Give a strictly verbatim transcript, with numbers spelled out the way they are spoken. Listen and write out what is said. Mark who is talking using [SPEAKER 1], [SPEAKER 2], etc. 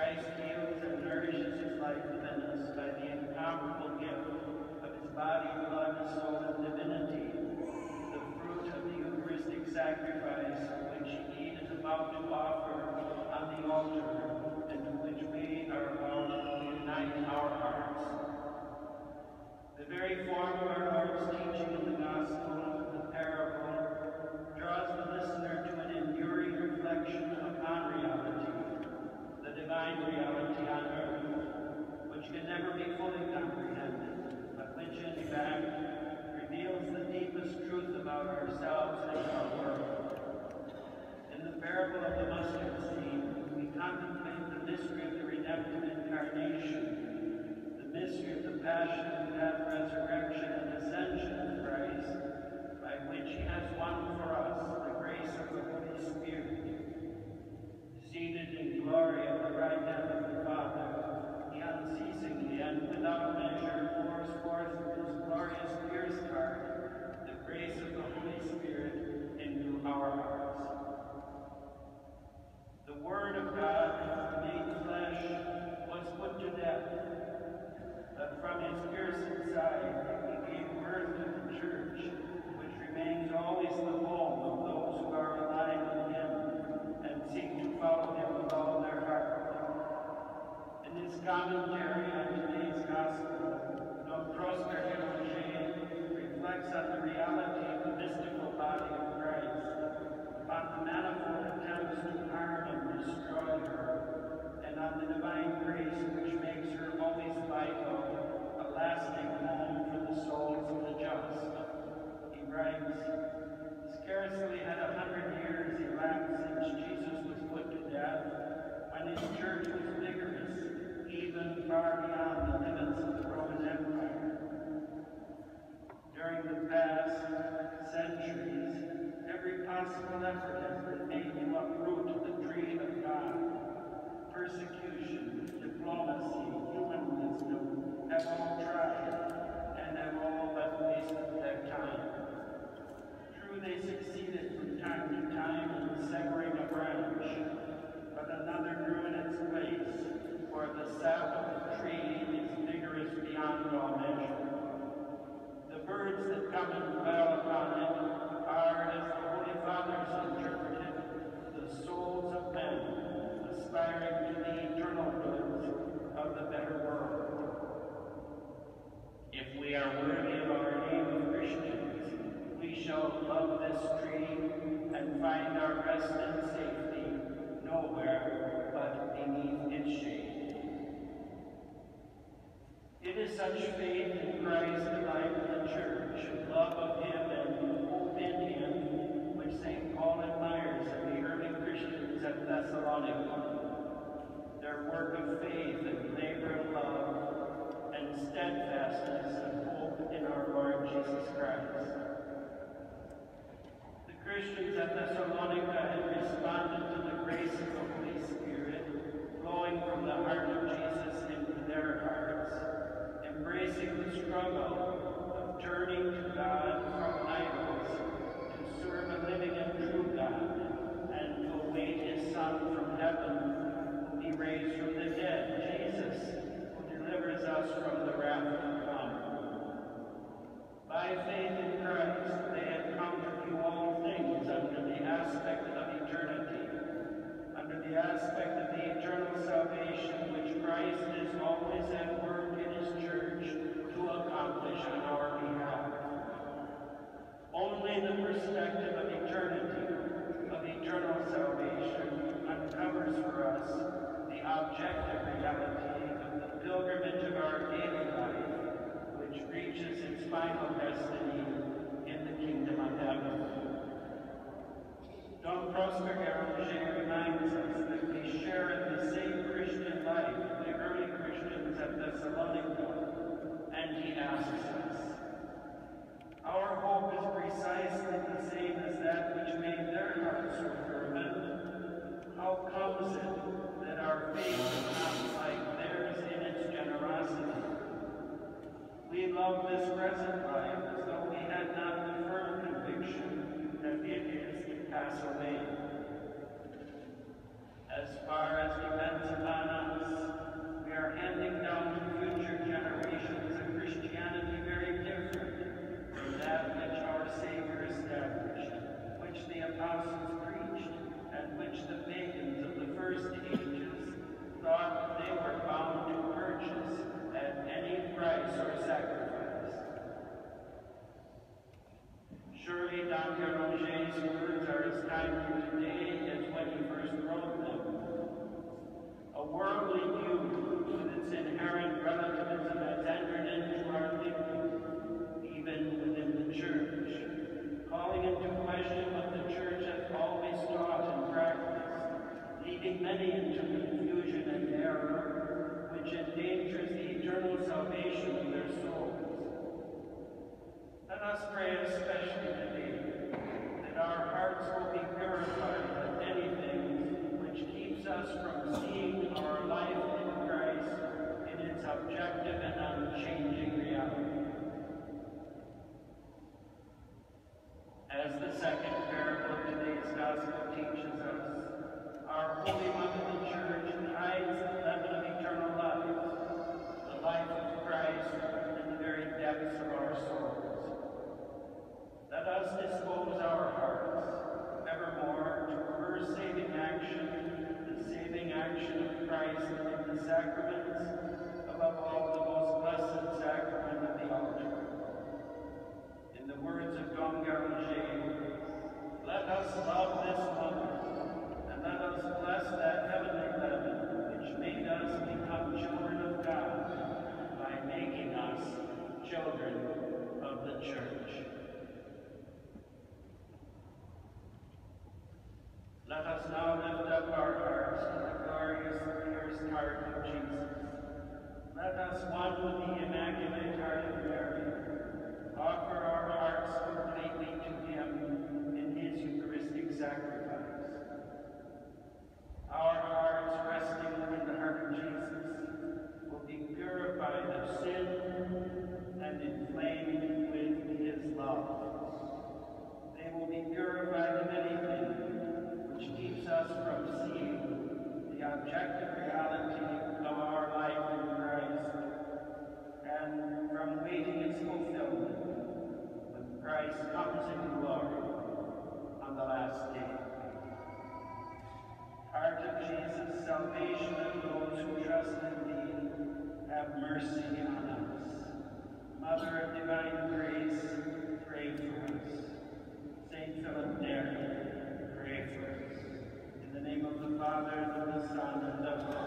[SPEAKER 1] Christ heals and nourishes his life within us by the incomparable gift of his body, blood, soul, and divinity, the fruit of the Eucharistic sacrifice which he is about to offer on the altar, and to which we are about to unite our hearts. The very form of our Lord's teaching in the Gospel, the parable, draws the listener to an enduring reflection upon reality, the divine reality on earth, which can never be fully comprehended, but which in fact reveals the deepest truth about ourselves and our world. In the parable of the mustard seed, we contemplate the mystery of the redemptive incarnation, the mystery of the passion, death, resurrection, and ascension of Christ, by which he has won for us the grace of the Holy Spirit. Seated in glory at the right hand of the Father, he unceasingly and without measure pours forth through his glorious pierced heart the grace of the Holy Spirit into our hearts. The Word of God, made flesh, was put to death, but from his pierced side he gave birth to the church, which remains always the home of those who are alive in him and seek to follow him with all their heart. In his commentary on today's Gospel, Doctor Prosper reflects on the reality of the mystical body of Christ, upon the manifold attempts to harm and destroy her, and on the divine grace which makes her always vital, a lasting home for the souls of the just. He writes, "Scarcely had a hundred years elapsed since Jesus was put to death, when his church was vigorous, even far beyond the limits of the Roman Empire. During the past centuries, every possible effort has been made to uproot the tree of God. Persecution, diplomacy, human wisdom have all tried, and have all but wasted their time. True, they succeeded from time to time in severing a branch, but another grew in its place, for the sap of the tree is vigorous beyond all measure. The birds that come and dwell upon it are, as the Holy Fathers interpreted, the souls of men, aspiring to the eternal goods of the better world. If we are worthy of our name of Christians, we shall love this tree and find our rest and safety nowhere but beneath its shade." It is such faith in Christ, the life of the church, love of him and hope in him, which Saint Paul admires in the early Christians at Thessalonica. Their work of faith and labor of love, and steadfastness and hope in our Lord Jesus Christ. The Christians at Thessalonica had responded to the grace of the Holy Spirit, flowing from the heart of Jesus into their hearts, embracing the struggle of turning to God from idols to serve a living and true God, and to await his Son from heaven, whom he raised from the dead, Jesus, who delivers us from the wrath to come. By faith in Christ, they had come to view all things under the aspect of eternity, under the aspect of the eternal salvation which Christ is always at work in his church to accomplish on our behalf. Only the perspective of eternity, of eternal salvation, uncovers for us the objective reality of the pilgrimage of our daily life, which reaches its final destiny in the kingdom of heaven. Don Prosper reminds us that we share in the same Christian life of the early Christians at Thessalonica, and he asks us, "Our hope is precisely the same as that which made their hearts so fervent. How comes it that our faith is not like theirs in its generosity? We love this present life as though we had not the firm conviction that it is to pass away. As far as depends upon us, sacraments, above all the most blessed sacrament of the altar. In the words of Dom Garanger, let us love this mother, and let us bless that heavenly leaven which made us become children of God by making us children of the Church. Let us now lift up our hearts to the glorious pierced heart of Jesus. Let us, one with the Immaculate Heart of Mary, offer our hearts completely to him in his Eucharistic sacrifice. Our hearts resting in the heart of Jesus will be purified of sin and inflamed with his love. They will be purified of anything which keeps us from seeing the objective reality of our life in Christ and from waiting its fulfillment when Christ comes in glory on the last day. Heart of Jesus, salvation of those who trust in thee, have mercy on us. Mother of divine grace, pray for us. Saint Philip Neri, pray for us. In the name of the Father, and of the Son, and of the